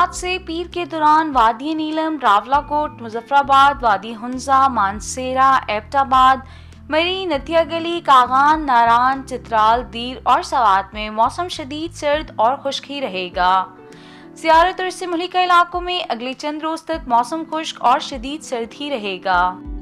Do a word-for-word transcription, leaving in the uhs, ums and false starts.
आज से पीर के दौरान वादी नीलम, रावलाकोट, मुजफ्फराबाद, वादी हुंजा, मानसेरा, एबटाबाद, मरी, नतिया गली, कागान, नारान, चित्राल, दीर और सवात में मौसम शदीद सर्द और खुश्क ही रहेगा। ज़ियारत और इससे मुल्हिका इलाकों में अगले चंद रोज तक मौसम खुश्क और शदीद सर्द ही रहेगा।